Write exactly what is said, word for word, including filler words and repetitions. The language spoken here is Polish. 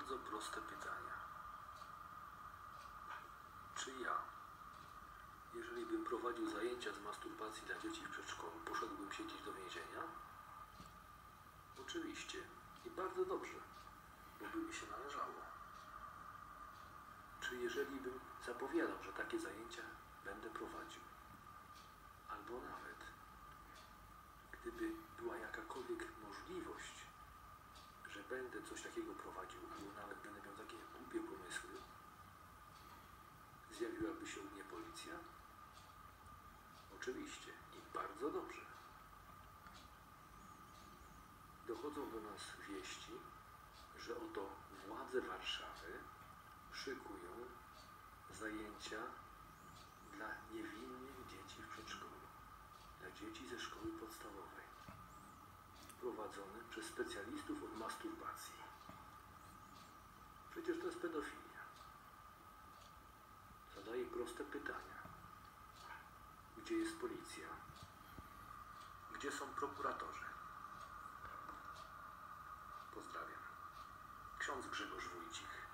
bardzo proste pytania. Czy ja, jeżeli bym prowadził zajęcia z masturbacji dla dzieci w przedszkolu, poszedłbym siedzieć do więzienia? Oczywiście. I bardzo dobrze, bo by mi się należało. Czy jeżeli bym zapowiadał, że takie zajęcia będę prowadził, albo nawet gdyby była jakakolwiek możliwość, że będę coś takiego prowadził, albo nawet będę miał takie głupie pomysły, zjawiłaby się u mnie policja? Oczywiście i bardzo dobrze. Dochodzą do nas wieści, że oto władze Warszawy szykują zajęcia dla niewinnych dzieci w przedszkolu, dla dzieci ze szkoły podstawowej, prowadzone przez specjalistów od masturbacji. Przecież to jest pedofilia. Zadaję proste pytania. Gdzie jest policja? Gdzie są prokuratorzy? Pozdrawiam. Ksiądz Grzegorz Wójcik.